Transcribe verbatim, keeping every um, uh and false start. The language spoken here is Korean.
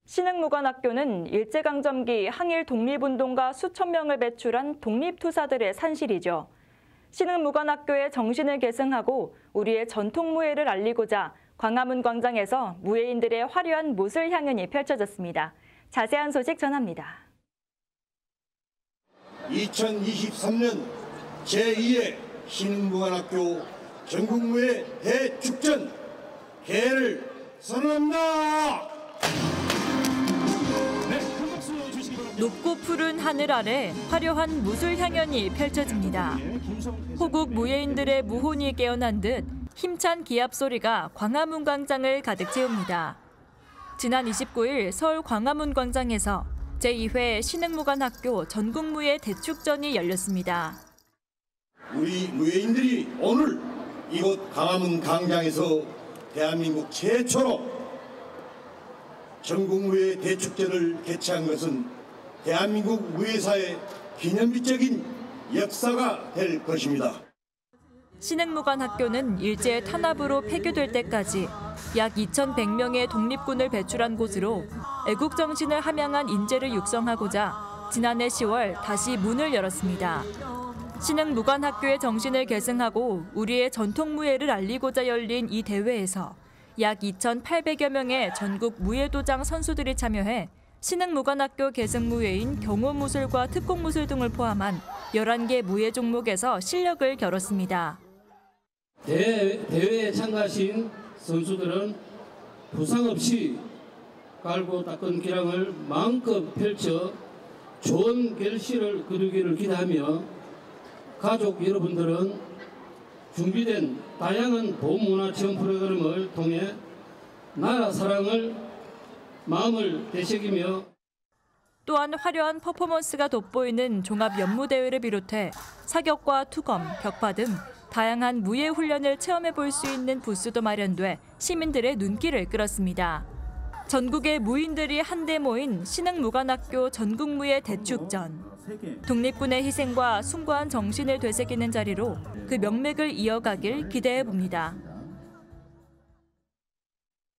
신흥무관학교는 일제강점기 항일 독립운동가 수천 명을 배출한 독립투사들의 산실이죠. 신흥무관학교의 정신을 계승하고 우리의 전통무예를 알리고자 광화문 광장에서 무예인들의 화려한 무술 향연이 펼쳐졌습니다. 자세한 소식 전합니다. 이천이십삼 년 제이회 신흥무관학교 전국무예 대축전 개를 선언합니다. 높고 푸른 하늘 아래 화려한 무술 향연이 펼쳐집니다. 호국 무예인들의 무혼이 깨어난 듯 힘찬 기합 소리가 광화문 광장을 가득 채웁니다. 지난 이십구 일 서울 광화문 광장에서 제이회 신흥무관학교 전국무예 대축전이 열렸습니다. 우리 무예인들이 오늘 이곳 광화문 광장에서 대한민국 최초로 전국무예 대축전을 개최한 것은 대한민국 무예사의 기념비적인 역사가 될 것입니다. 신흥무관학교는 일제 탄압으로 폐교될 때까지 약 이천백 명의 독립군을 배출한 곳으로 애국정신을 함양한 인재를 육성하고자 지난해 시월 다시 문을 열었습니다. 신흥무관학교의 정신을 계승하고 우리의 전통무예를 알리고자 열린 이 대회에서 약 이천팔백여 명의 전국 무예도장 선수들이 참여해 신흥무관학교 계승무예인 경호무술과 특공무술 등을 포함한 열한 개 무예 종목에서 실력을 겨뤘습니다. 대회, 대회에 참가하신 선수들은 부상 없이 갈고 닦은 기량을 마음껏 펼쳐 좋은 결실을 거두기를 기대하며 가족 여러분들은 준비된 다양한 보문화 체험 프로그램을 통해 나라 사랑을 마음을 되새기며 또한 화려한 퍼포먼스가 돋보이는 종합 연무대회를 비롯해 사격과 투검, 벽파 등 다양한 무예 훈련을 체험해 볼 수 있는 부스도 마련돼 시민들의 눈길을 끌었습니다. 전국의 무인들이 한데 모인 신흥무관학교 전국무예 대축전. 독립군의 희생과 숭고한 정신을 되새기는 자리로 그 명맥을 이어가길 기대해 봅니다.